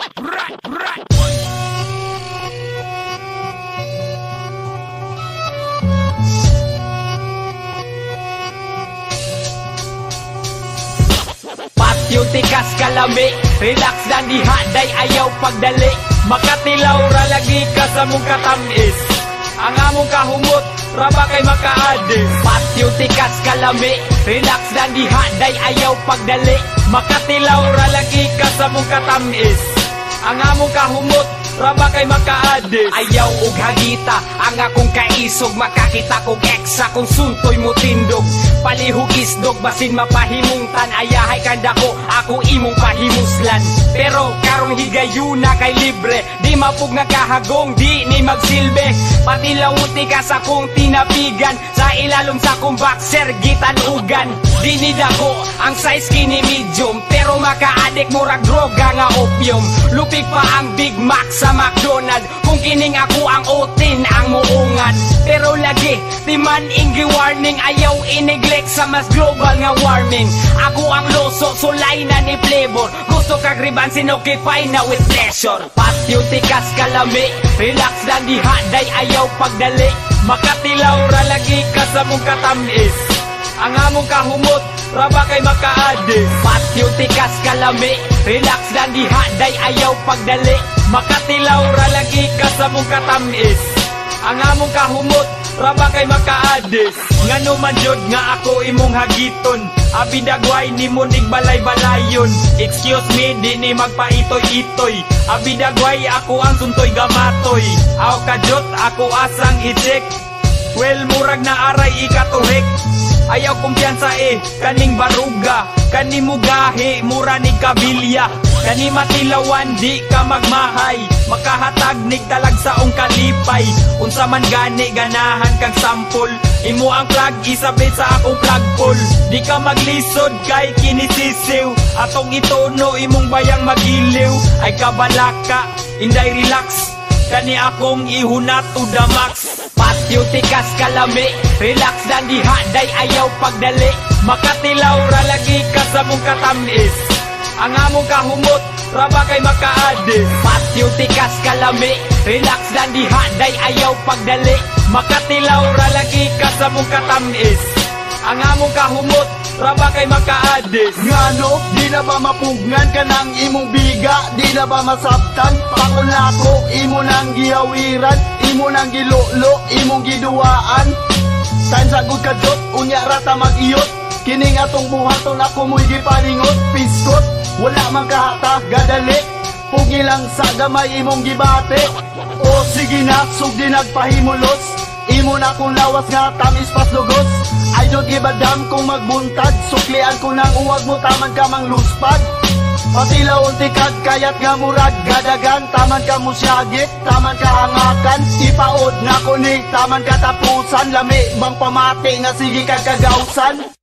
Patyo tikas kalami, relax dan dihaday ayaw pagdali. Makatilaw ra lagi ka sa mong katamis, ang among kahumot raba kay makaadis. Patyo tikas kalami, relax dan dihaday ayaw pagdali. Makatilaw ra lagi ka sa mong katamis, ang among kahumot raba kay makaadis. Ayaw og hagita ang akong kaisog, makakita kong eksa kung suntoy mo tindog. Palihog isdog basin mapahimungtan, ayahay kanda ko ako imong pahimuslan. Pero karong higayuna kay libre, di mapug nakahagong di ni magsilbi. Pati lawuti ka sa kong tinapigan, sa ilalom sa kong boxer gitanugan. Di ni dako ang size kini medium, pero makaadik murag droga nga opium. Lupig pa ang Big Mac sa McDonald's, kung kining ako ang otin ang muungan. Pero lagi di man inggi warning, ayaw ineglect sa mas global nga warming. Ako ang loso sulay na ni flavor, gusto kag riban sinokipay na with pleasure. Patyo tikas kalami, relax lang dihaday ayaw pagdali. Makatilaw ra lagi ka sa mong katamis, ang among kahumot raba kay makaadis. Patyo tikas kalami, relax lang dihaday ayaw pagdali. Makatilaw ra lagi ka sa mong katamis, ang among kahumot raba kay makaadis. Ngano man jud nga ako imong hagiton, abidagway ni mo nig balay-balayon. Excuse me, di ni magpaitoy-itoy, abidagway ako ang suntoy gamatoy. Aw kajot ako asang i-check, well murag na aray ikatuhik. Ayaw kumpiyansa kaning baruga, kani mugahi mura ni kabilya. Kani matilawan di ka magmahay, makahatag nig talag saong kalipay. Unsa man gani ganahan kag sampol, imo ang plug isabit sa akong plug pull. Di ka maglisod kay kinisisiw, atong itono imong bayang magiliw. Ay kabalaka, inday relax, kani akong ihunat to the max. Patyo tikas kalami, relax dan dihaday ayaw pagdali. Makatilaw ra lagi ka sa mong katamis, ang among kahumot raba kay makaadis. Patyo tikas kalami, relax dan dihaday ayaw pagdali. Makatilaw ra lagi ka sa mong katamis, ang among kahumot raba kay makaadis. Ngano, di na ba mapugnan ka ng imong biga? Di na ba masabtan? Pakunlako, imo nang gihawiran, imo nang gilolo, imong giduwaan. Time sagod ka jot, unya rata mag-iyot. Kining atong buhaton ako mo'y gipaningot. Piskot, wala man kahata, gadali, pugi lang sa gamay imong gibate. O sige na, sugdi nagpahimulos, imo na kong lawas nga tamis pas lugos. I don't give a damn kung magbuntag, suklian ko nang uwag mo taman ka mang luspad. Patilaw tikad kayat nga murag gadagan, taman ka musyagit, taman ka hangakan. Ipaod na ko ni taman katapusan, lami bang pamati nga sige kag kagawsan.